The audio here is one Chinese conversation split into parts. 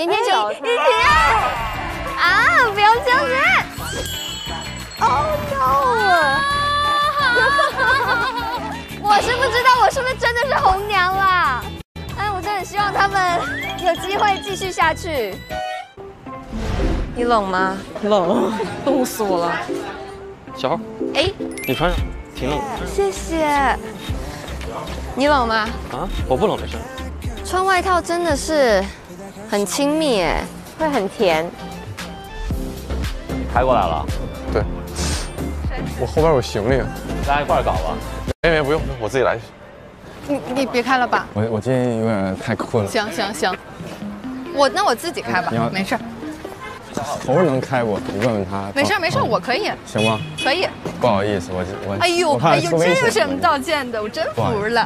明天就一起啊！不要这样子。Oh no！ 我是不知道我是不是真的是红娘啦。哎，我真的很希望他们有机会继续下去。你冷吗？ 冷，冻死我了。 小号， 哎， 你穿上，挺冷的。 谢谢。你冷吗？ 啊，我不冷，没事。 穿外套真的是很亲密哎，会很甜。 开过来了。 对。我后边有行李， 大家一块儿搞吧。 没不用，我自己来。 你别开了吧。 我今天有点太困了。 行，那我自己开吧，没事。 头能开过，你问问他。 没事，我可以。 行吗？ 可以。 不好意思，我。 哎呦，这有什么道歉的？我真服了。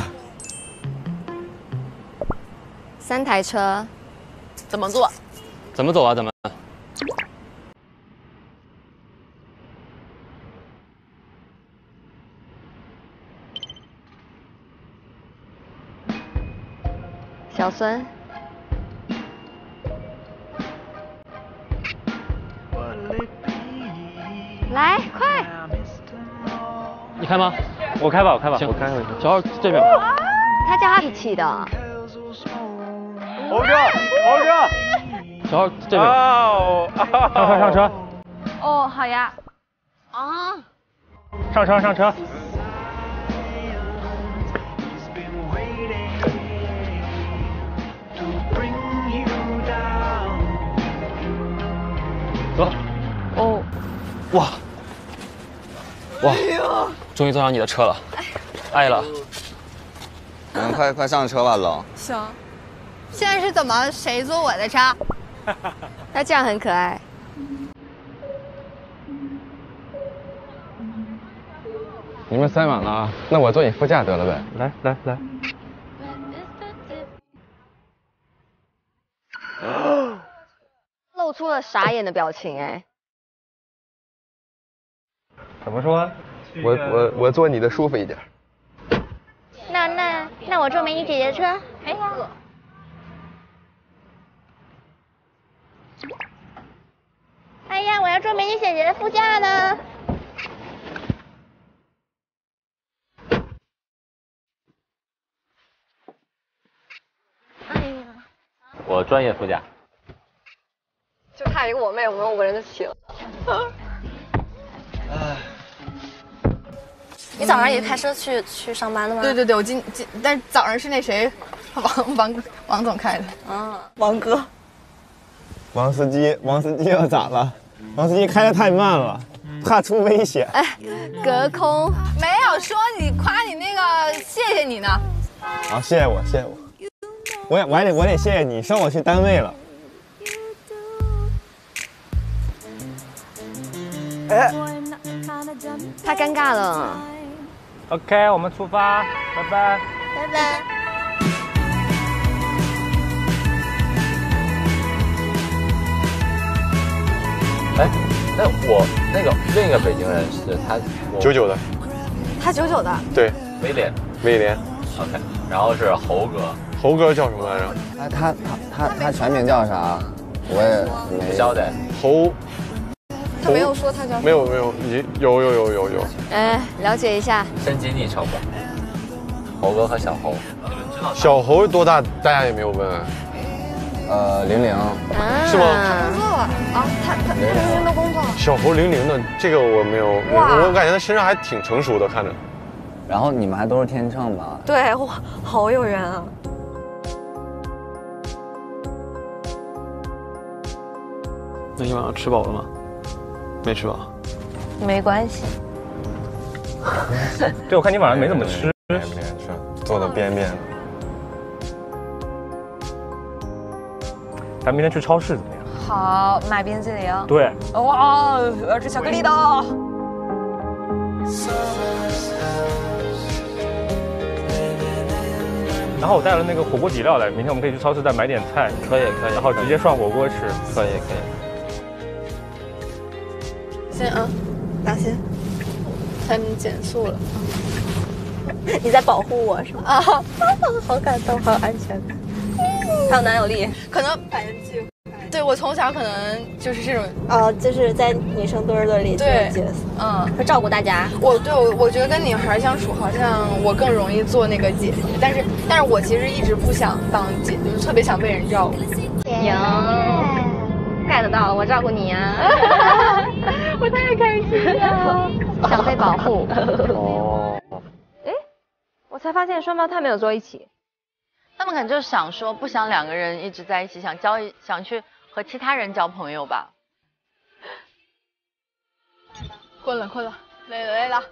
3台车， 怎么做？ 怎么走啊？怎么？ 小孙。来，快！ 你开吗？我开吧。行，我开。小号这边。 他叫他一起的。 猴哥。 小号这边。上车。 哦，好呀。啊。 上车。走。 哦。 哇！终于坐上你的车了，爱了。 你们快上车吧，冷。 行。现在是怎么？谁坐我的车？ 他这样很可爱。 你们塞满了啊，那我坐你副驾得了呗。 来。 露出了傻眼的表情哎。 怎么说？我坐你的舒服一点。 那我坐美女姐姐的车。哎呀。哎呀，我要坐美女姐姐的副驾呢。哎呀。 我专业副驾。 就差一个我妹，我们5个人就齐了。 你早上也开车去上班的吗？ 对，我但是早上是那谁，王总开的。 王哥。 王司机又咋了？王司机开得太慢了，怕出危险。 哎，隔空没有说你夸你那个谢谢你呢。 好，谢谢我。我得谢谢你，送我去单位了。 他尴尬了。 OK， 我们出发，拜拜。 拜拜。 哎，那我那个另一个北京人是他 99的。 他99的。 对。 威廉。OK， 然后是猴哥。 猴哥叫什么来着？ 他全名叫啥？我也没交代。 他没有说他叫。 没有，有。 哎，了解一下。 升级昵称吧。猴哥和小猴。 小猴多大？大家也没有问。 00。 是吗？ 工作了啊，他人人都工作了。 小猴00的，这个我没有，我感觉他身上还挺成熟的，看着。 然后你们还都是天秤吧？ 对，哇，好有缘啊！ 那你晚上吃饱了吗？没吃饱。 没关系。 对，我看你晚上没怎么吃。 没吃，坐的边边的。 咱明天去超市怎么样？ 好，买冰淇淋。 对。 哇，我要吃巧克力的。 然后我带了那个火锅底料来，明天我们可以去超市再买点菜。 可以， 然后直接涮火锅吃。 可以。 先啊，当心，才能减速了。 你在保护我是吗？啊，好感动，好有安全感。 还有男友力， 可能百人计。对我从小可能就是这种哦，就是在女生堆里这种角色，会照顾大家。 我觉得跟女孩相处，好像我更容易做那个姐姐，但是我其实一直不想当姐，就是特别想被人照顾。 有 get 到了，我照顾你啊！ 我太开心了， 想被保护。 哦， 哎，我才发现双胞胎没有坐一起。 他们可能就是想说，不想两个人一直在一起，想去和其他人交朋友吧。 困了，累了。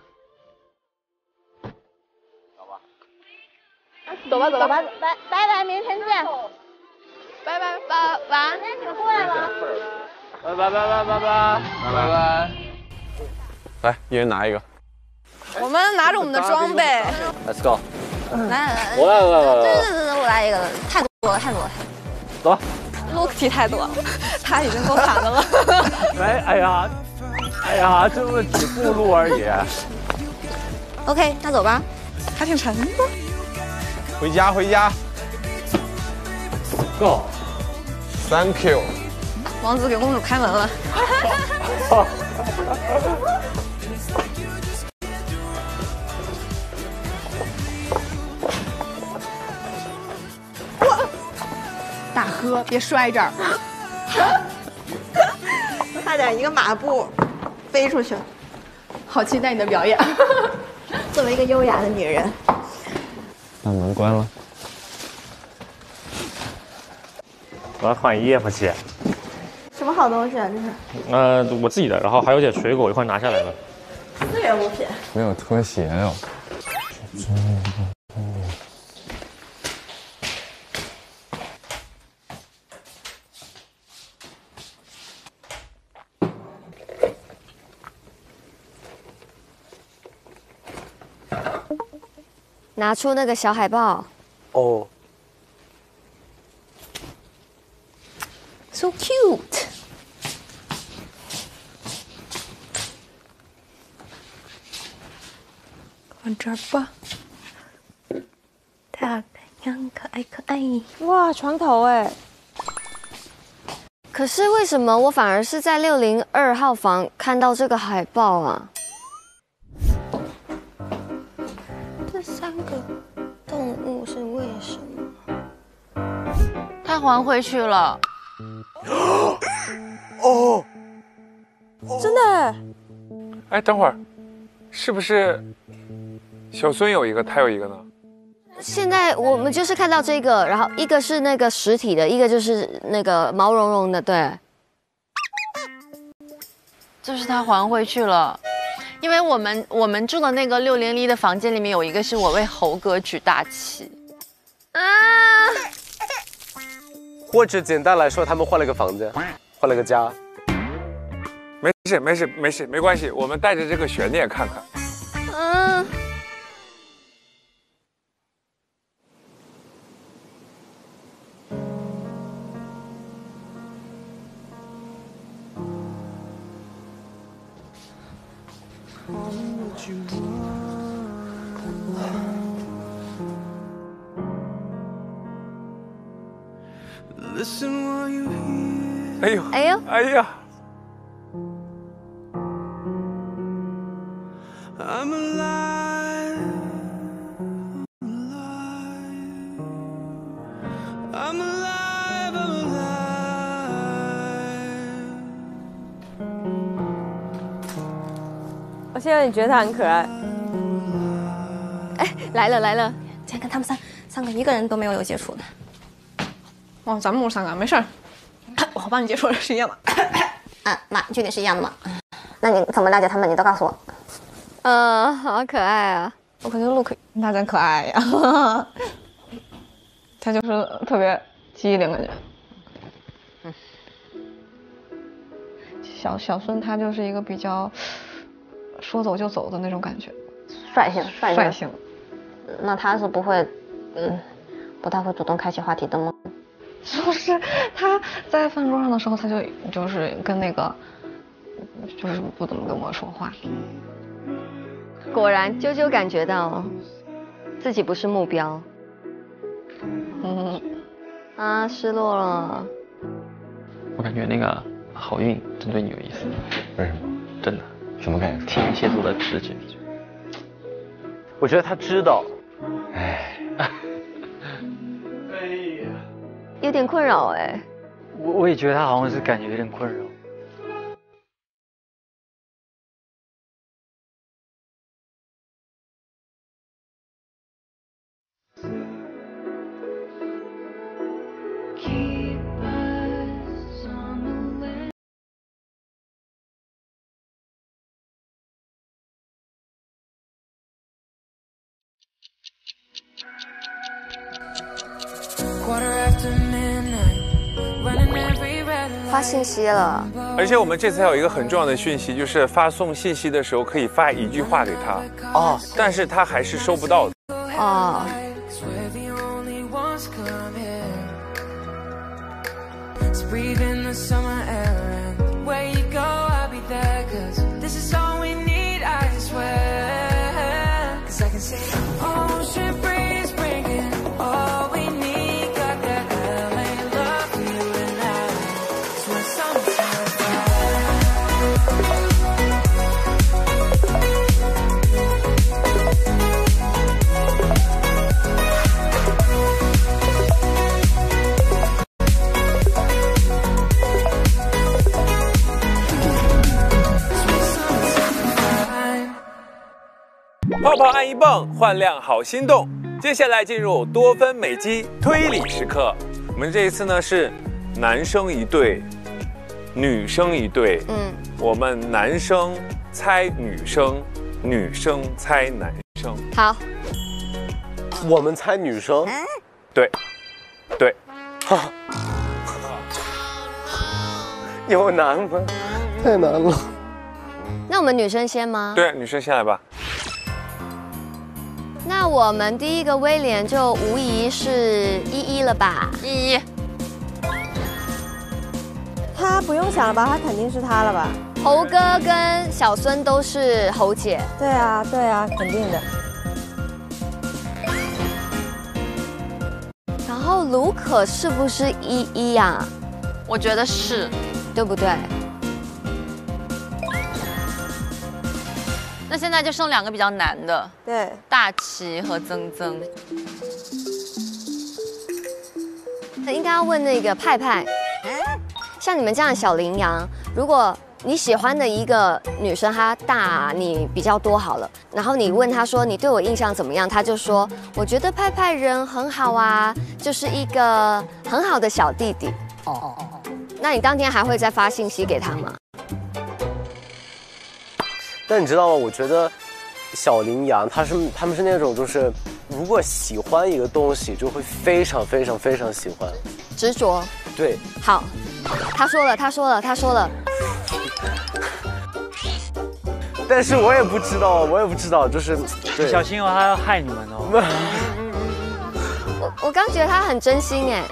走吧， 拜，明天见。 拜，晚安。 你们过来吗？ 拜。 来，一人拿一个。 我们拿着我们的装备 Let's go。 来， 我来， 我来一个，太多了。 走吧。 路题太多了，他已经够惨的了。 哎呀，这么几步路而已。 OK， 那走吧。 还挺沉的。 回家。 Go。 Thank you。 王子给公主开门了。 大哥，别摔这儿。 差点一个马步飞出去了。 好期待你的表演。 作为一个优雅的女人， 把门关了。 我要换衣服去。 什么好东西啊？这是我自己的，然后还有点水果，一会儿拿下来了。 私人物品。 没有拖鞋哟。 拿出那个小海报。 哦。 So cute。 放这儿吧。 大太阳可爱。 哇，床头哎。 可是为什么我反而是在602号房看到这个海报啊？这3个动物是为什么？ 他还回去了。 哦， 真的？ 哎，等会儿，是不是小孙有一个，他有一个呢？ 现在我们就是看到这个，然后一个是那个实体的，一个就是那个毛茸茸的，对。 就是他还回去了，因为我们住的那个601的房间里面有一个是我为猴哥举大旗。 啊！ 或者简单来说，他们换了个房子，换了个家。 没事，没关系，我们带着这个悬念看看。 嗯。 哎呦， 哎呦， 哎呀！ 我现在你觉得他很可爱？ 哎，来了！ 今天跟他们三个一个人都没有接触的。哦，咱们屋3个没事儿，我帮你接触的是一样的。 妈，确定是一样的吗？那你怎么了解他们？你都告诉我。好可爱啊！ 我感觉Luke他真可爱呀，他就是特别机灵感觉。小孙他就是一个比较说走就走的那种感觉，率性。 那他是不会，不太会主动开启话题的吗？ 就是他在饭桌上的时候，他就是跟那个，就是不怎么跟我说话。 果然，啾啾感觉到自己不是目标。 啊，失落了。 我感觉那个好运真对你有意思。 为什么？ 真的。 什么感觉？ 天蝎座的直觉。 我觉得他知道。 哎。 有点困扰哎。 我也觉得他好像是感觉有点困扰。 发信息了， 而且我们这次还有一个很重要的讯息，就是发送信息的时候可以发一句话给他哦，但是他还是收不到的哦。 泡泡按一泵，换亮好心动。接下来进入多分美肌推理时刻。我们这一次呢是男生一对，女生一对。我们男生猜女生，女生猜男生。 好， 我们猜女生。 对，对。 有难吗？太难了。 那我们女生先吗？ 对，女生先来吧。 那我们第一个威廉就无疑是依依了吧？ 依依， 他不用想了吧？他肯定是他了吧？ 猴哥跟小孙都是猴姐。 对啊，对啊，肯定的。 然后卢可是不是依依呀？ 我觉得是， 对不对？ 那现在就剩2个比较难的， 对， 大齐和曾曾。 应该要问那个派派，像你们这样的小羚羊，如果你喜欢的一个女生她大你比较多好了，然后你问她说你对我印象怎么样，她就说我觉得派派人很好啊，就是一个很好的小弟弟。哦，那你当天还会再发信息给他吗？ 但你知道吗？我觉得小羚羊他们是那种就是如果喜欢一个东西就会非常非常非常喜欢， 执着。 对， 好，他说了。 但是我也不知道，就是对， 小心哦，他要害你们哦。 我刚觉得他很真心哎。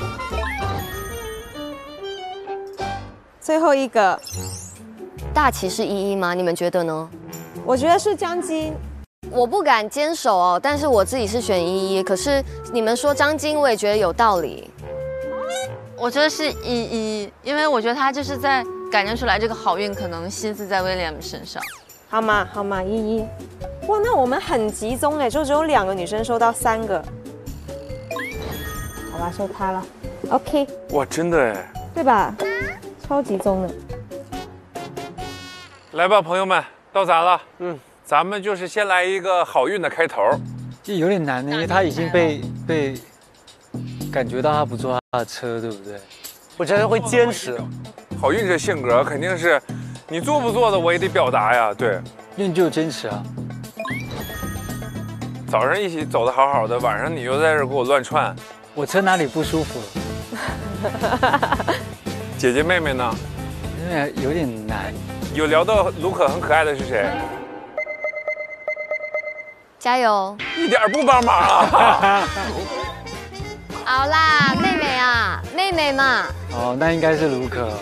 最后一个， 大齐是依依吗？你们觉得呢？ 我觉得是张晶。 我不敢坚守哦，但是我自己是选依依。可是你们说张晶，我也觉得有道理。 我觉得是依依，因为我觉得他就是在感觉出来这个好运可能心思在威廉身上。 好嘛，依依。哇，那我们很集中哎，就只有2个女生收到3个。好吧，收他了。OK。 哇，真的哎。 对吧？超集中的。 来吧，朋友们，到咱了。咱们就是先来一个好运的开头。 这有点难呢，因为他已经被感觉到他不坐他的车，对不对？ 我觉得会坚持。 好运这性格肯定是，你做不做的我也得表达呀。对， 因为你就有坚持啊。 早上一起走的好好的，晚上你又在这给我乱窜。 我车哪里不舒服？ 姐姐妹妹呢？ 因为有点难。 有聊到卢可很可爱的是谁？ 加油！ 一点不帮忙啊！ 好啦，妹妹啊，妹妹嘛。 哦，那应该是卢可。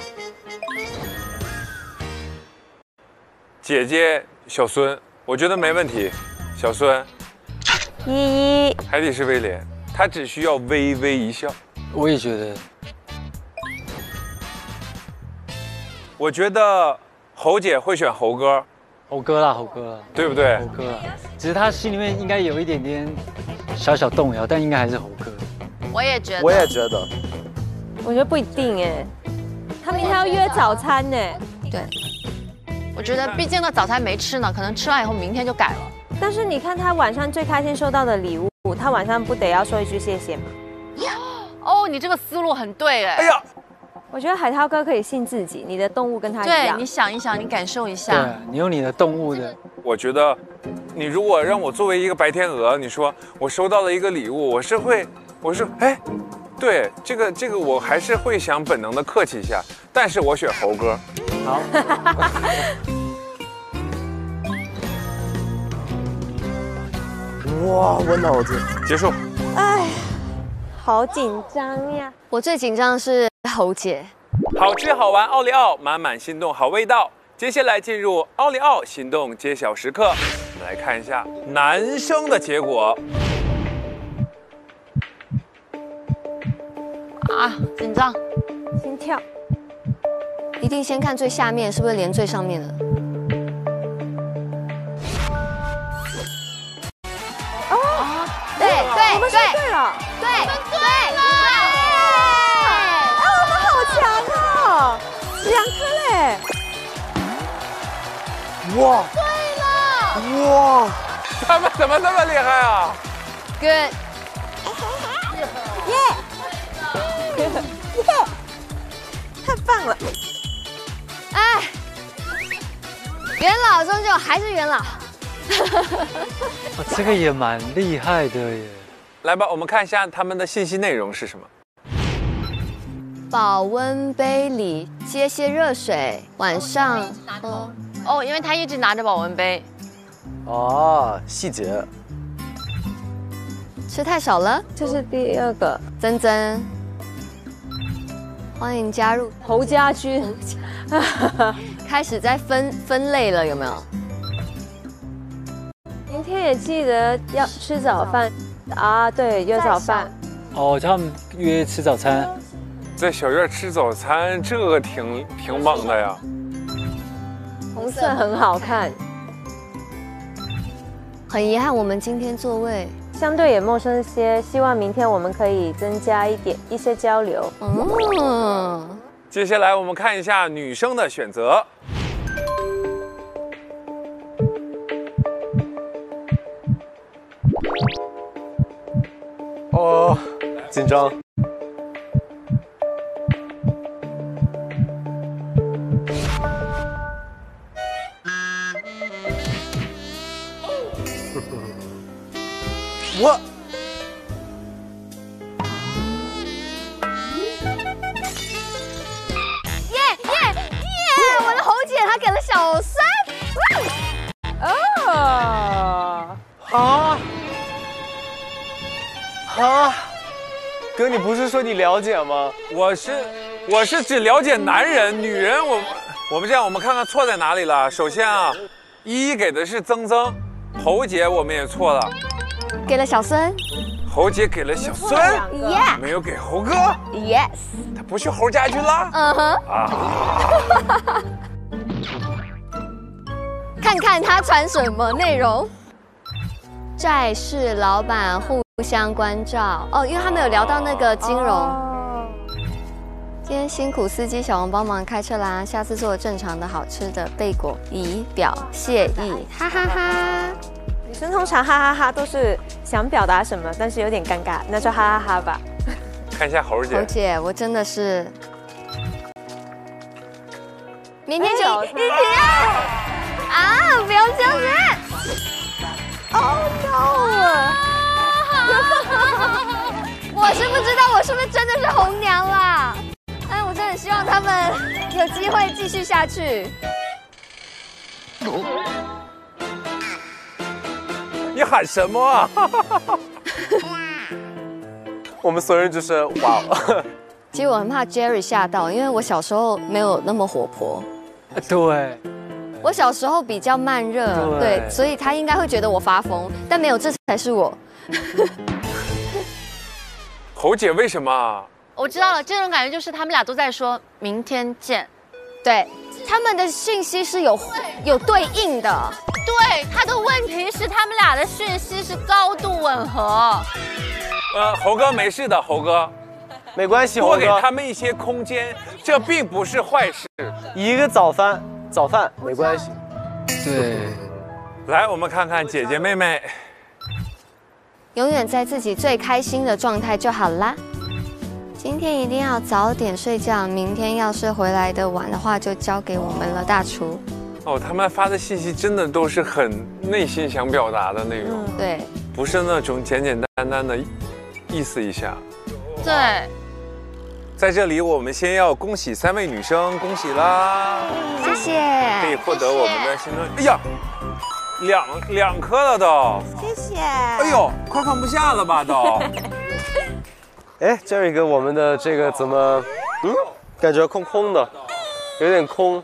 姐姐小孙，我觉得没问题。小孙， 依依， 还得是威廉，他只需要微微一笑。 我也觉得。 我觉得侯姐会选猴哥。 猴哥啦，猴哥啦， 对不对？ 猴哥啦，只是他心里面应该有一点点小小动摇，但应该还是猴哥。 我也觉得。 我也觉得。 我觉得不一定哎，他明天要约早餐呢。 对。我觉得毕竟那早餐没吃呢，可能吃完以后明天就改了。 但是你看他晚上最开心收到的礼物，他晚上不得要说一句谢谢吗？ 哦，你这个思路很对哎。 哎呀。 我觉得海涛哥可以信自己，你的动物跟他一样。 对，你想一想，你感受一下。 对，你有你的动物的。 我觉得，你如果让我作为一个白天鹅，你说我收到了一个礼物，我说，哎，对，这个我还是会想本能的客气一下，但是我选猴哥。 好。 哇，我脑子结束。 哎。好紧张呀！ 我最紧张的是侯姐。 好吃好玩奥利奥，满满心动好味道。接下来进入奥利奥心动揭晓时刻，我们来看一下男生的结果。 啊，紧张， 心跳。 一定先看最下面，是不是连最上面的？ 哦， 对， 我们说对了， 对。 2颗嘞！ 哇！ 对了！哇！ 他们怎么那么厉害啊 ？Good！ 耶！太棒了！ 哎，元老终究还是元老。 这个也蛮厉害的耶。 来吧，我们看一下他们的信息内容是什么。 保温杯里接些热水，晚上喝。 哦，因为他一直拿着保温杯。 哦，细节。 吃太少了， 这是第2个。 珍珍，欢迎加入侯家军。 开始在分类了，有没有？ 明天也记得要吃早饭啊！对，约早饭。 哦，他们约吃早餐。 在小院吃早餐，这个挺猛的呀。 红色很好看。 很遗憾，我们今天座位相对也陌生些，希望明天我们可以增加一些交流。 接下来我们看一下女生的选择。 哦，紧张。我我的侯姐她给了小3。 哥，你不是说你了解吗？ 我是只了解男人，女人我们这样，我们看看错在哪里了。首先啊，依依给的是曾曾，侯姐我们也错了， 给了小孙。 侯姐给了小孙，没有给侯哥。 Yes， 他不去侯家军了。 看看他传什么内容。债市老板互相关照哦，因为他们有聊到那个金融。今天辛苦司机小王帮忙开车啦，下次做正常的好吃的贝果以表谢意，哈哈哈。 女生通常哈哈哈都是想表达什么，但是有点尴尬，那就哈哈哈吧。 看一下侯姐。 侯姐，我真的是明天就一起啊！不要这样子。 Oh no！ 我是不知道我是不是真的是红娘啦。哎，我真的很希望他们有机会继续下去。 你喊什么啊？ 我们所有人就是哇。 其实我很怕 Jerry 吓到，因为我小时候没有那么活泼。 对。 我小时候比较慢热，对，所以他应该会觉得我发疯，但没有，这才是我。 侯姐为什么我知道了，这种感觉就是他们俩都在说明天见。 对，他们的讯息是有对应的。 对，他的问题是他们俩的讯息是高度吻合。 猴哥没事的，猴哥， 没关系， 多给他们一些空间，这并不是坏事。 一个早饭没关系。 对， 来，我们看看姐姐妹妹， 永远在自己最开心的状态就好啦。今天一定要早点睡觉，明天要是回来的晚的话，就交给我们了，大厨。 哦，他们发的信息真的都是很内心想表达的那种， 对， 不是那种简简单单的意思一下。 对， 在这里我们先要恭喜3位女生，恭喜啦！ 谢谢， 可以获得我们的新春。哎呀，两颗了都， 谢谢。 哎呦，快放不下了吧都。 哎，这儿一个我们的这个怎么，感觉空空的，有点空。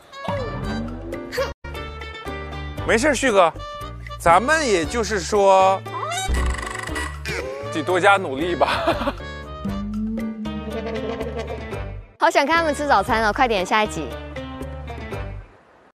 没事，旭哥，咱们也就是说，得多加努力吧。 好想看他们吃早餐哦，快点下一集。